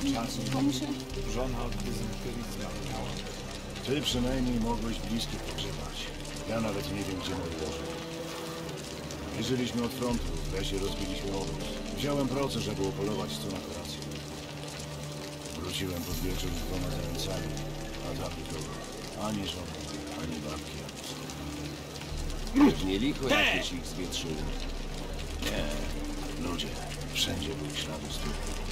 czasu. Żona od dezynterii miała. Ty przynajmniej mogłeś bliskich pogrzebać. Ja nawet nie wiem, gdzie moje łoże. Wierzyliśmy od frontu, w lesie rozbiliśmy obóz. Wziąłem proce, żeby upolować co na kolację. Wróciłem pod wieczór z 2 zajęcami, a tam nikogo. Ani żony, ani babki, ani syna. Nie licho jakieś ich zwietrzyły. Nie, ludzie. Wszędzie były ślady stóp.